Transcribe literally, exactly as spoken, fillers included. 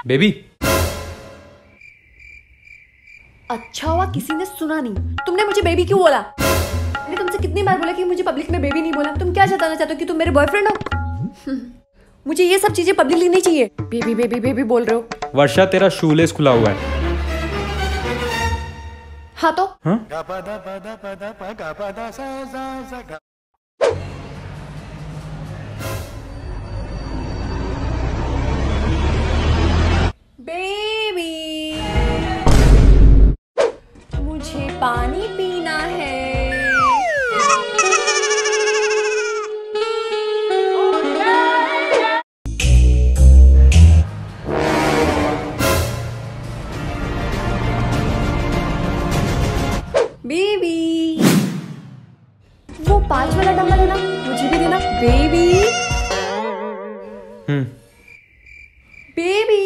Baby. अच्छा हुआ किसी ने सुना नहीं। तुमने मुझे बेबी क्यों बोला? मैंने तुमसे कितनी बार बोला कि मुझे पब्लिक में बेबी नहीं बोला। तुम क्या जताना चाहते हो कि तुम मेरे बॉयफ्रेंड हो? मुझे ये सब चीजें पब्लिकली नहीं चाहिए। बेबी बेबी बेबी बोल रहे हो। वर्षा तेरा शूलेस खुला हुआ है। हाँ तो हाँ? बेबी मुझे पानी पीना है। बेबी वो पांच वाला डंबल है ना, मुझे भी देना बेबी। हम्म बेबी